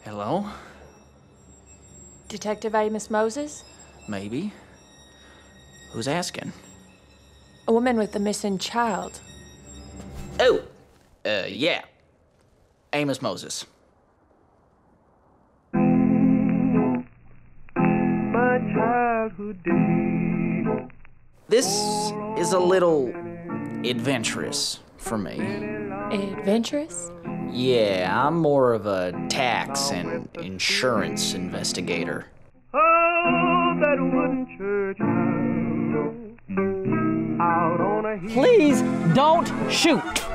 Hello? Detective Amos Moses? Maybe. Who's asking? A woman with a missing child. Oh, yeah. Amos Moses. My childhood days. This is a little adventurous for me. Adventurous? Yeah, I'm more of a tax and insurance investigator. Oh, that wooden church house out on a hill. Please don't shoot.